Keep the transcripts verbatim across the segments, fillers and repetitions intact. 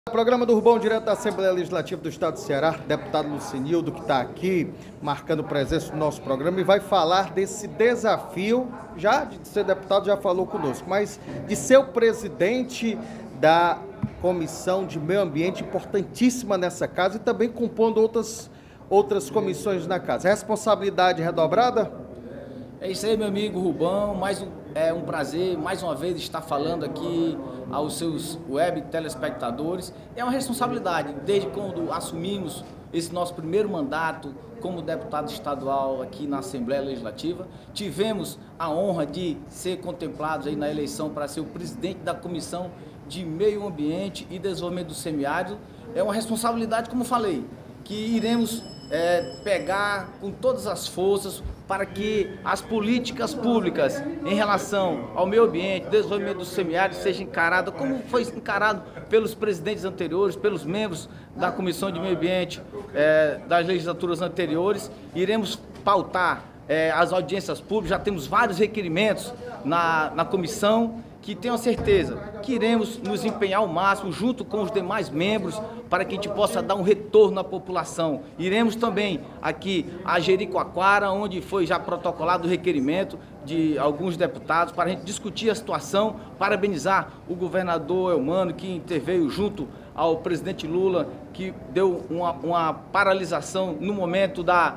Programa do Rubão, direto da Assembleia Legislativa do Estado do Ceará, deputado Lucinildo, que está aqui marcando presença no nosso programa e vai falar desse desafio, já de ser deputado, já falou conosco, mas de ser o presidente da Comissão de Meio Ambiente, importantíssima nessa casa, e também compondo outras, outras comissões na casa. Responsabilidade redobrada? É isso aí, meu amigo Rubão, mais um, é um prazer, mais uma vez, estar falando aqui aos seus web telespectadores. É uma responsabilidade, desde quando assumimos esse nosso primeiro mandato como deputado estadual aqui na Assembleia Legislativa. Tivemos a honra de ser contemplados aí na eleição para ser o presidente da Comissão de Meio Ambiente e Desenvolvimento do Semiárido. É uma responsabilidade, como falei, que iremos é, pegar com todas as forças para que as políticas públicas em relação ao meio ambiente, desenvolvimento do semiárido, seja encarada como foi encarado pelos presidentes anteriores, pelos membros da Comissão de Meio Ambiente é, das legislaturas anteriores. Iremos pautar é, as audiências públicas, já temos vários requerimentos na, na comissão, que tenho a certeza que iremos nos empenhar ao máximo junto com os demais membros para que a gente possa dar um retorno à população. Iremos também aqui a Jericoacoara, onde foi já protocolado o requerimento de alguns deputados para a gente discutir a situação, parabenizar o governador Eumano, que interveio junto ao presidente Lula, que deu uma, uma paralisação no momento da,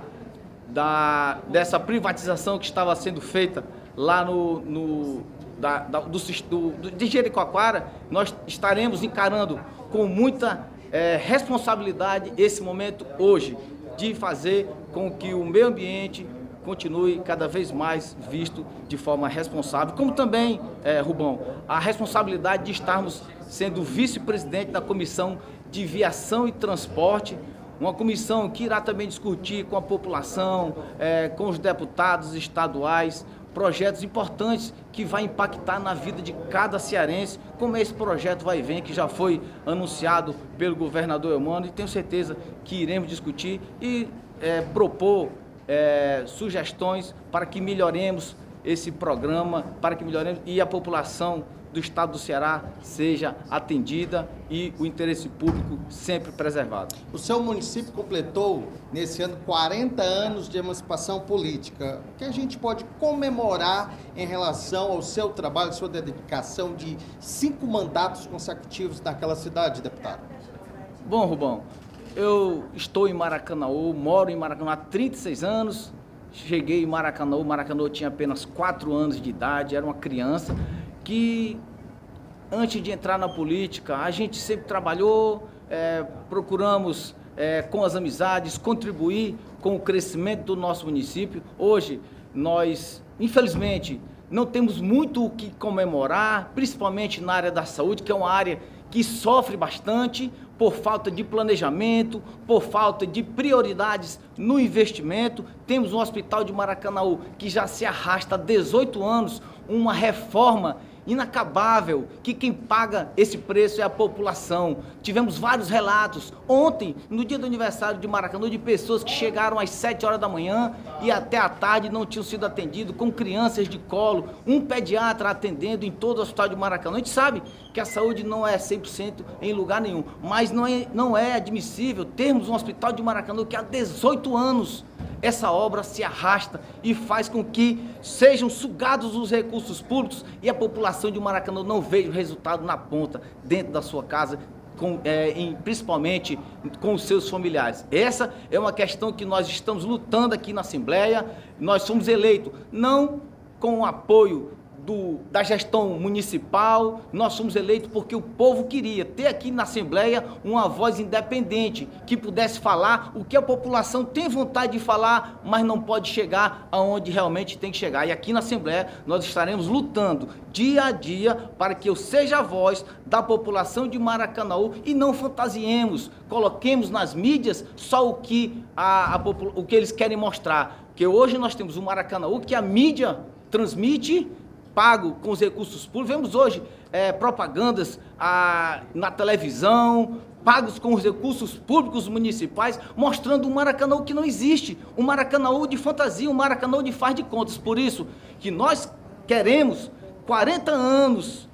da, dessa privatização que estava sendo feita lá no... no Da, da, do, do, de Jericoacoara. Nós estaremos encarando com muita é, responsabilidade esse momento hoje, de fazer com que o meio ambiente continue cada vez mais visto de forma responsável, como também, é, Rubão, a responsabilidade de estarmos sendo vice-presidente da Comissão de Viação e Transporte, uma comissão que irá também discutir com a população, é, com os deputados estaduais, projetos importantes que vai impactar na vida de cada cearense, como esse projeto Vai e Vem, que já foi anunciado pelo governador Eumano, e tenho certeza que iremos discutir e é, propor é, sugestões para que melhoremos esse programa, para que melhoremos e a população do estado do Ceará seja atendida e o interesse público sempre preservado. O seu município completou, nesse ano, quarenta anos de emancipação política. O que a gente pode comemorar em relação ao seu trabalho, sua dedicação de cinco mandatos consecutivos naquela cidade, deputado? Bom, Rubão, eu estou em Maracanaú, moro em Maracanaú há trinta e seis anos, cheguei em Maracanaú, Maracanaú tinha apenas quatro anos de idade, era uma criança, que antes de entrar na política, a gente sempre trabalhou, é, procuramos é, com as amizades, contribuir com o crescimento do nosso município. Hoje, nós, infelizmente, não temos muito o que comemorar, principalmente na área da saúde, que é uma área que sofre bastante por falta de planejamento, por falta de prioridades no investimento. Temos um hospital de Maracanaú que já se arrasta há dezoito anos, uma reforma inacabável, que quem paga esse preço é a população. Tivemos vários relatos ontem, no dia do aniversário de Maracanaú, de pessoas que chegaram às sete horas da manhã e até à tarde não tinham sido atendidos, com crianças de colo, um pediatra atendendo em todo o hospital de Maracanaú. A gente sabe que a saúde não é cem por cento em lugar nenhum, mas não é, não é admissível termos um hospital de Maracanaú que há dezoito anos essa obra se arrasta e faz com que sejam sugados os recursos públicos e a população de Maracanaú não veja o resultado na ponta, dentro da sua casa, com, é, em, principalmente com os seus familiares. Essa é uma questão que nós estamos lutando aqui na Assembleia. Nós somos eleitos não com o apoio Do, da gestão municipal, nós somos eleitos porque o povo queria ter aqui na Assembleia uma voz independente, que pudesse falar o que a população tem vontade de falar, mas não pode chegar aonde realmente tem que chegar. E aqui na Assembleia nós estaremos lutando dia a dia para que eu seja a voz da população de Maracanaú e não fantasiemos, coloquemos nas mídias só o que, a, a, o que eles querem mostrar. Porque hoje nós temos o Maracanaú que a mídia transmite pago com os recursos públicos. Vemos hoje é, propagandas a, na televisão, pagos com os recursos públicos municipais, mostrando um Maracanaú que não existe, um Maracanaú de fantasia, um Maracanaú de faz de contas. Por isso que nós queremos quarenta anos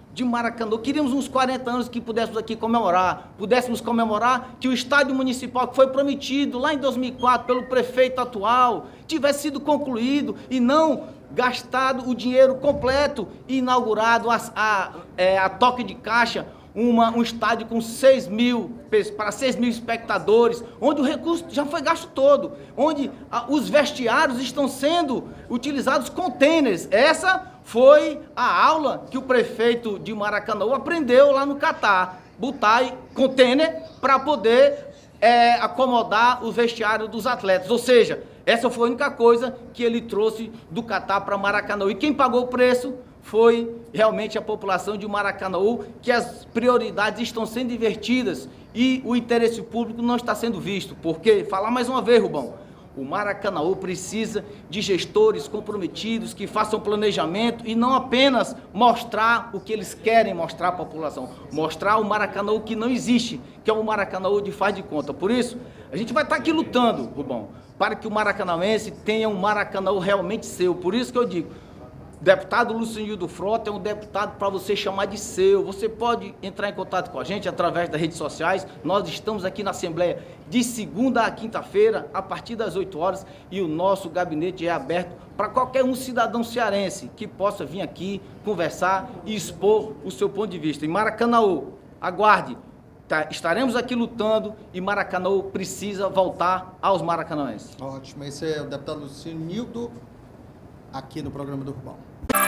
de Maracanã. Queríamos uns quarenta anos que pudéssemos aqui comemorar, pudéssemos comemorar que o estádio municipal que foi prometido lá em dois mil e quatro pelo prefeito atual tivesse sido concluído e não gastado o dinheiro completo e inaugurado a, a, é, a toque de caixa, uma, um estádio com seis mil, para seis mil espectadores, onde o recurso já foi gasto todo, onde a, os vestiários estão sendo utilizados containers. Essa foi a aula que o prefeito de Maracanã aprendeu lá no Catar, botar container para poder é, acomodar o vestiário dos atletas. Ou seja, essa foi a única coisa que ele trouxe do Catar para Maracanã. E quem pagou o preço foi realmente a população de Maracanã, que as prioridades estão sendo invertidas e o interesse público não está sendo visto. Porque, falar mais uma vez, Rubão, o Maracanã precisa de gestores comprometidos que façam planejamento e não apenas mostrar o que eles querem mostrar à população, mostrar o Maracanã que não existe, que é o Maracanã de faz de conta. Por isso, a gente vai estar aqui lutando, Rubão, para que o maracanãense tenha um Maracanã realmente seu. Por isso que eu digo, deputado Lucinildo Frota é um deputado para você chamar de seu. Você pode entrar em contato com a gente através das redes sociais. Nós estamos aqui na Assembleia de segunda a quinta-feira, a partir das oito horas, e o nosso gabinete é aberto para qualquer um cidadão cearense que possa vir aqui conversar e expor o seu ponto de vista. Em Maracanã, aguarde, tá, estaremos aqui lutando e Maracanã precisa voltar aos maracanãenses. Ótimo, esse é o deputado Lucinildo aqui no programa do Rubão.